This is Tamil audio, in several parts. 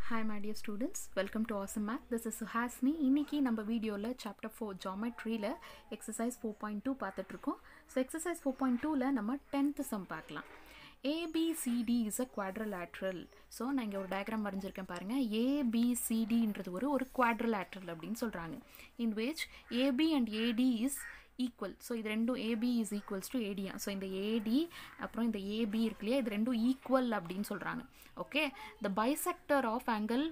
Hi my dear students, welcome to Awesome Math. This is Suhasini. இன்னைக்கு நம்ம வீடியோல chapter 4 geometryல exercise 4.2 பார்த்துட்டு இருக்கோம். So exercise 4.2ல நம்ம 10th sum பார்க்கலாம். ABCD is a quadrilateral. So நான் இங்க ஒரு diagram வரைஞ்சிருக்கேன் பாருங்க. ABCD ன்றது ஒரு quadrilateral அப்படினு சொல்றாங்க. In which AB and AD is equal. So இது ரெண்டும் AB is equals to AD. So இந்த AD அப்புறம் இந்த AB இருக்குலையா இது ரெண்டும் equal அப்படினு சொல்றாங்க. Okay, the bisector of angle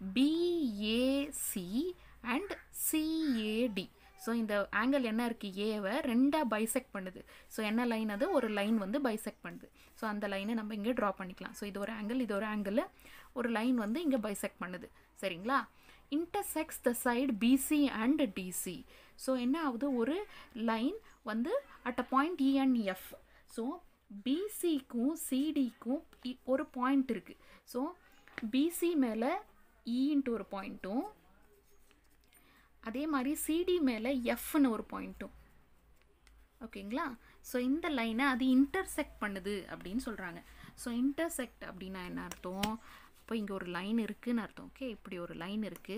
BAC and CAD. So இந்த angle என்ன இருக்கு A ரெண்டா bisect பண்ணுது. So என்ன லைன் அது ஒரு லைன் வந்து bisect பண்ணுது. So அந்த லைனை நம்ம இங்க draw பண்ணிக்கலாம். So இது ஒரு angle ஒரு லைன் வந்து இங்க bisect பண்ணுது. சரிங்களா? Intersects the side BC and DC. So என்ன ஆகுது ஒரு லைன் வந்து at a point E and F. So BC க்கும் CD க்கும் ஒரு பாயிண்ட் இருக்கு. So BC மேல E ன்ட்டு ஒரு பாயிண்ட்டும் அதே மாதிரி CD மேல F ன்னு ஒரு பாயிண்ட்டும். ஓகேங்களா? So இந்த லைனை அது இன்டர்செக்ட் பண்ணுது அப்படின்னு சொல்றாங்க. So இன்டர்செக்ட் அப்படின்னா என்ன அர்த்தம்? இப்போ இங்க ஒரு லைன் இருக்குன்னு அர்த்தம். ஓகே, இப்படி ஒரு லைன் இருக்கு.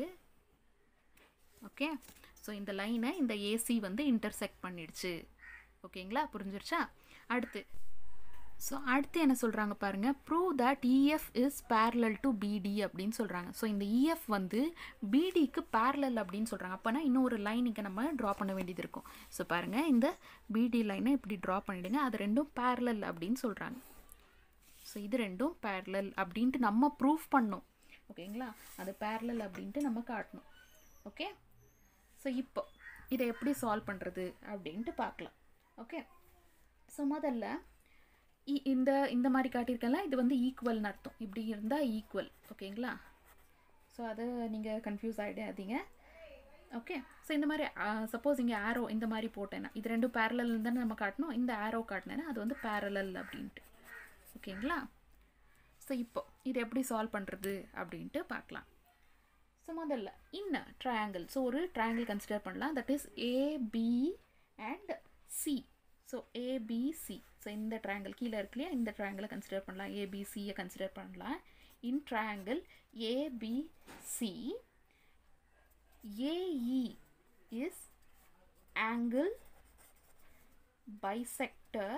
ஓகே, ஸோ இந்த லைனை இந்த AC வந்து இன்டர்செக்ட் பண்ணிடுச்சு. ஓகேங்களா, புரிஞ்சிருச்சா? அடுத்து அடுத்து என்ன சொல்றாங்க பாருங்க, prove that EF is parallel to BD அப்படின்னு சொல்றாங்க. ஸோ இந்த EF வந்து BDக்கு parallel அப்படின்னு சொல்றாங்க. அப்போனா இன்னும் ஒரு லைன் இங்கே நம்ம ட்ரா பண்ண வேண்டியது இருக்கும். ஸோ பாருங்க, இந்த BD லைனை இப்படி ட்ரா பண்ணிடுங்க. அது ரெண்டும் parallel அப்படின்னு சொல்றாங்க. ஸோ இது ரெண்டும் parallel அப்படின்ட்டு நம்ம ப்ரூஃப் பண்ணோம். ஓகேங்களா, அது parallel அப்படின்ட்டு நம்ம காட்டணும். ஓகே, ஸோ இப்போ இதை எப்படி சால்வ் பண்ணுறது அப்படின்ட்டு பார்க்கலாம். ஓகே, ஸோ முதல்ல இந்த மாதிரி காட்டியிருக்கல இது வந்து ஈக்குவல்னு அர்த்தம். இப்படி இருந்தால் ஈக்குவல். ஓகேங்களா, ஸோ அதை நீங்கள் கன்ஃபியூஸ் ஆகிடாதீங்க. ஓகே, ஸோ இந்த மாதிரி சப்போஸ் இங்கே ஆரோ இந்த மாதிரி போட்டேன்னா இது ரெண்டும் பேரலல் தானே நம்ம காட்டணும். இந்த ஆரோ காட்டினேன்னா அது வந்து பேரலல் அப்படின்ட்டு. ஓகேங்களா, ஸோ இப்போ இது எப்படி சால்வ் பண்ணுறது அப்படின்ட்டு பார்க்கலாம். ஸோ முதல்ல இன்ன ட்ரையாங்கிள். ஸோ ஒரு ட்ரையாங்கிள் கன்சிடர் பண்ணலாம். That is AB and C. So ABC. So இந்த ட்ரையாங்கிள் கீழே இருக்கு இல்லையா, இந்த ட்ரையாங்கிளை கன்சிடர் பண்ணலாம். ABCயை கன்சிடர் பண்ணலாம். In triangle ABC AE is angle bisector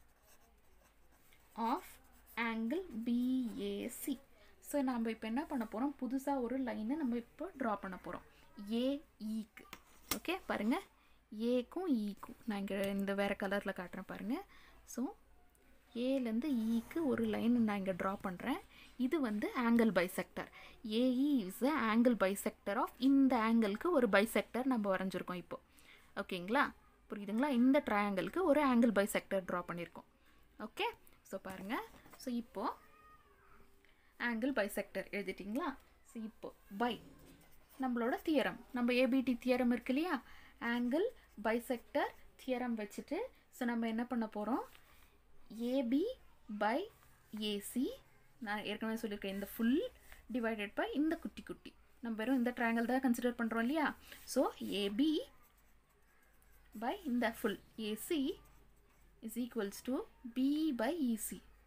of angle BAC. So நம்ம இப்போ என்ன பண்ண போகிறோம், புதுசாக ஒரு லைனை நம்ம இப்போ ட்ரா பண்ண போகிறோம் AEக்கு. ஓகே, பாருங்கள், ஏக்கும் ஈக்கும் நான் இங்கே இந்த வேறு கலரில் காட்டுறேன் பாருங்கள். ஸோ ஏலேருந்து ஈக்கு ஒரு லைன் நான் இங்கே ட்ரா பண்ணுறேன். இது வந்து angle bisector. AE is a angle bisector of இந்த ஆங்கிளுக்கு ஒரு பைசெக்டர் நம்ம வரைஞ்சிருக்கோம் இப்போ. ஓகேங்களா, புரியுதுங்களா? இந்த ட்ரையாங்கிளுக்கு ஒரு ஆங்கிள் பைசெக்டர் ட்ரா பண்ணியிருக்கோம். ஓகே, ஸோ பாருங்கள், ஸோ இப்போது ஆங்கிள் பைசெக்டர் எழுதிட்டிங்களா? ஸோ இப்போ பை நம்மளோட தியரம், நம்ம ABT தியரம் இருக்கு இல்லையா, ஆங்கிள் பைசெக்டர் தியரம் வச்சுட்டு ஸோ நம்ம என்ன பண்ண போகிறோம், AB பை AC நான் ஏற்கனவே சொல்லியிருக்கேன், இந்த ஃபுல் டிவைடட் பை இந்த குட்டி குட்டி. நம்ம வெறும் இந்த ட்ரையாங்கிள் தான் கன்சிடர் பண்ணுறோம் இல்லையா. ஸோ AB பை இந்த full AC is equals to B by EC.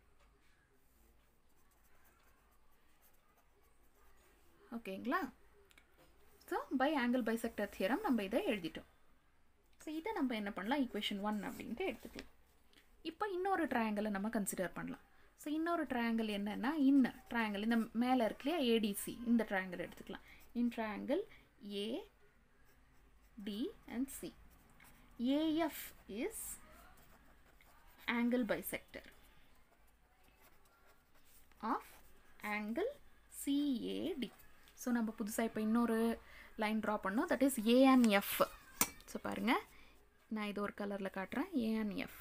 ஓகேங்களா, so by angle bisector theorem நம்ம இதை எழுதிட்டோம். ஸோ இதை நம்ம என்ன பண்ணலாம், ஈக்குவேஷன் 1 அப்படின்ட்டு எடுத்துக்கலாம். இப்போ இன்னொரு ட்ரையாங்கிளை நம்ம கன்சிடர் பண்ணலாம். ஸோ இன்னொரு ட்ரையாங்கிள் என்னென்னா இன்ன ட்ரையாங்கிள் இந்த மேலே இருக்கு இல்லையா ADC, இந்த ட்ரையாங்கிள் எடுத்துக்கலாம். In triangle AD and C. AF is angle bisector of angle CAD. So நம்ம புதுசாக இப்போ இன்னொரு லைன் ட்ரா பண்ணோம். That is A and F. So பாருங்கள், நான் இது ஒரு கலரில் காட்டுறேன். A and F.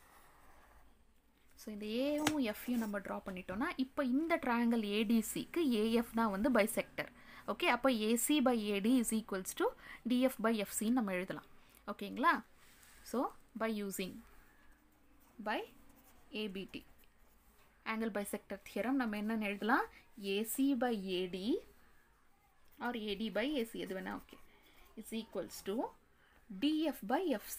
ஸோ இந்த ஏவும் எஃப்யும் நம்ம ட்ரா பண்ணிட்டோம்னா இப்போ இந்த ட்ரையாங்கிள் ADCக்கு AF தான் வந்து பைசெக்டர். ஓகே, அப்போ AC by AD is equals to DF by FCன்னு நம்ம எழுதலாம். ஓகேங்களா, so by using by ABT angle bisector theorem நம்ம என்னன்னு எழுதலாம், AC by AD or AD by AC எது வேணா okay is equals to DF by FC.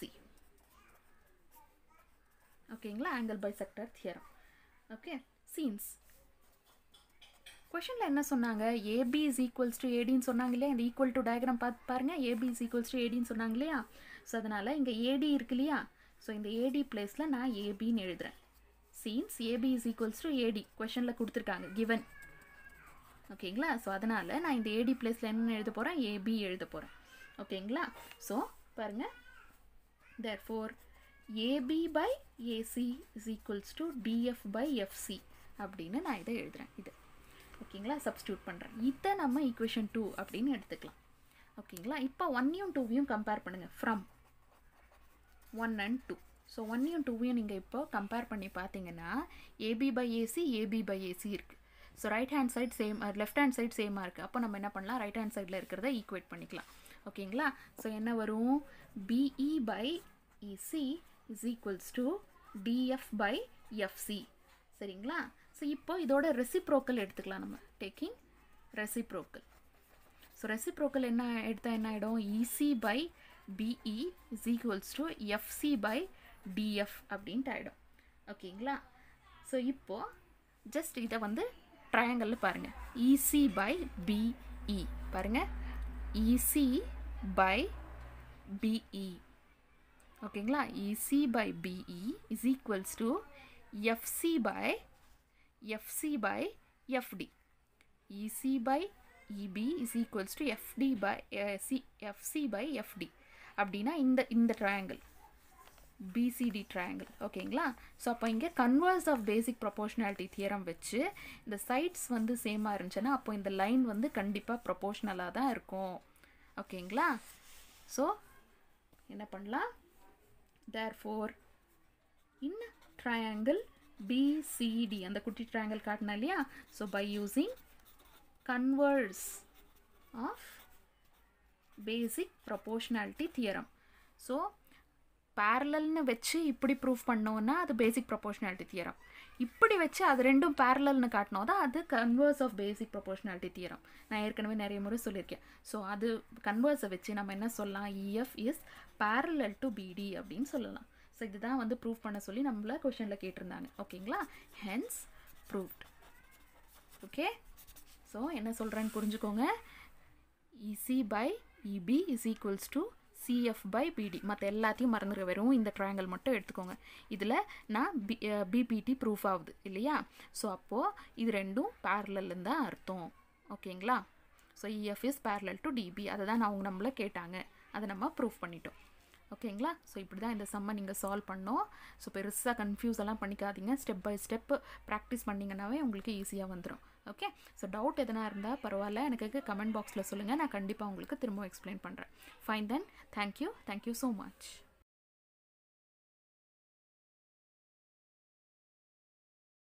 ஓகேங்களா, angle bisector theorem. Okay, since கொஷனில் என்ன சொன்னாங்க, ஏபி இஸ் ஈக்குவல்ஸ் டு ஏடின்னு சொன்னாங்க இல்லையா, இந்த ஈக்குவல் டு டயக்ராம் பார்த்து பாருங்கள், ஏபி இஸ் ஈக்குவல்ஸ் டு ஏடின்னு சொன்னாங்க இல்லையா. ஸோ அதனால் இங்கே ஏடி இருக்கு இல்லையா, ஸோ இந்த ஏடி பிளேஸில் நான் ஏபின்னு எழுதுகிறேன். Since A B is equals to A D கொஷனில் கொடுத்துருக்காங்க கிவன். ஓகேங்களா. ஸோ அதனால் நான் இந்த ஏடி பிளேஸில் என்ன எழுத போகிறேன், ஏபி எழுத போகிறேன். ஓகேங்களா. ஸோ பாருங்கள், therefore A B by A C is equals to D F by F C அப்படின்னு நான் இதை எழுதுகிறேன். இது ஓகேங்களா, சப்ஸ்டியூட் பண்ணுறேன். இதை நம்ம ஈக்குவேஷன் 2 அப்படின்னு எடுத்துக்கலாம். ஓகேங்களா. இப்போ 1யும் 2யும் கம்பேர் பண்ணுங்கள், ஃப்ரம் 1 and 2. ஸோ 1யும் 2யும் நீங்கள் இப்போ கம்பேர் பண்ணி பார்த்தீங்கன்னா A B by A C A B by A C இருக்குது. So right hand side same, left hand side சேமாக இருக்குது. அப்போ நம்ம என்ன பண்ணலாம், ரைட் ஹேண்ட் சைடில் இருக்கிறத ஈக்குவேட் பண்ணிக்கலாம். ஓகேங்களா. ஸோ என்ன வரும், B E by E C is equals to D F by F C. சரிங்களா. ஸோ இப்போ இதோட ரெசிப்ரோக்கல் எடுத்துக்கலாம் நம்ம, டேக்கிங் ரெசிப்ரோக்கல். ஸோ ரெசிப்ரோக்கல் என்ன எடுத்தால் என்ன ஆகிடும், E C by B E is equals to F C by D F அப்படின்ட்டு ஆகிடும். ஓகேங்களா. ஸோ இப்போது ஜஸ்ட் இதை வந்து ட்ரையாங்கலில் பாருங்கள், இசி பை பிஇ பாருங்கள், இசி பை பிஇ. ஓகேங்களா. E C by B E is equals to F C by F T. E C by E B is equals to F T by F C by F T அப்படின்னா இந்த ட்ரையாங்கிள் பிசிடி ட்ரையாங்கிள். ஓகேங்களா. ஸோ அப்போ இங்கே converse of basic proportionality theorem வச்சு இந்த சைட்ஸ் வந்து சேமாக இருந்துச்சுன்னா அப்போ இந்த லைன் வந்து கண்டிப்பாக ப்ரொபோர்ஷனலாக தான் இருக்கும். ஓகேங்களா. ஸோ என்ன பண்ணலாம், therefore in triangle BCD அந்த குட்டி ட்ரையாங்கிள் காட்டினா இல்லையா, so by using converse of basic proportionality theorem. So பேரலல்னு வச்சு இப்படி ப்ரூவ் பண்ணோன்னா அது பேசிக் ப்ரொபோர்ஷனாலிட்டி தியரம், இப்படி வச்சு அது ரெண்டும் பேரலல்னு காட்டினோம் தான் அது converse of basic proportionality theorem. நான் ஏற்கனவே நிறைய முறை சொல்லியிருக்கேன். ஸோ அது கன்வர்ஸை வச்சு நம்ம என்ன சொல்லலாம், இஎஃப் இஸ் பேரலல் டு பிடி அப்படின்னு சொல்லலாம். ஸோ இதுதான் வந்து ப்ரூவ் பண்ண சொல்லி நம்மள கொஷனில் கேட்டிருந்தாங்க. ஓகேங்களா. Hence proved. ஓகே. ஸோ என்ன சொல்கிறேன்னு புரிஞ்சுக்கோங்க, E C by E B is equals to C F by B D. மற்ற எல்லாத்தையும் மறந்துடுற, வெறும் இந்த ட்ரையாங்கிள் மட்டும் எடுத்துக்கோங்க. இதில் நான் பிபிடி ப்ரூஃப் ஆகுது இல்லையா. ஸோ அப்போது இது ரெண்டும் பேரலல்னு தான் அர்த்தம். ஓகேங்களா. So E F is parallel to D B, அதை தான் அவங்க நம்மளை கேட்டாங்க, அதை நம்ம ப்ரூஃப் பண்ணிட்டோம். ஓகேங்களா. ஸோ இப்படி தான் இந்த சம்மை நீங்கள் சால்வ் பண்ணோம். ஸோ பெருசாக கன்ஃபியூஸ் எல்லாம் பண்ணிக்காதீங்க, ஸ்டெப் பை ஸ்டெப் ப்ராக்டிஸ் பண்ணிங்கன்னாவே உங்களுக்கு ஈஸியாக வந்துடும். ஓகே. ஸோ டவுட் எதனா இருந்தால் பரவாயில்ல, எனக்கு கமெண்ட் பாக்ஸில் சொல்லுங்கள், நான் கண்டிப்பாக உங்களுக்கு திரும்ப எக்ஸ்பிளைன் பண்ணுறேன். Fine then, thank you so much.